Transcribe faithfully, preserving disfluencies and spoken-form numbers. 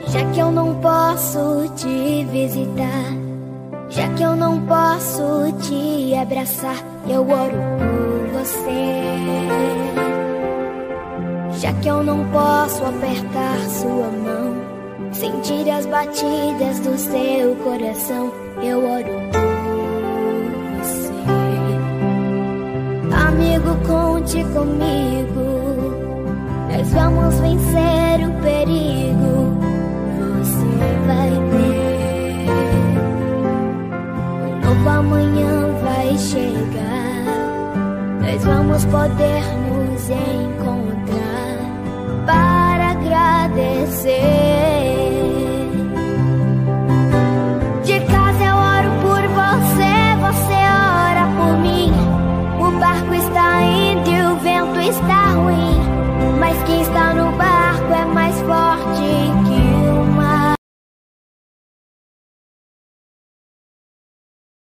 Já que eu não posso te visitar, já que eu não posso te abraçar, eu oro por você. Já que eu não posso apertar sua mão, sentir as batidas do seu coração, eu oro por você. Amigo, conte comigo, nós vamos vencer o perigo. Você vai ter um novo amanhã vai chegar, nós vamos poder nos encontrar para agradecer.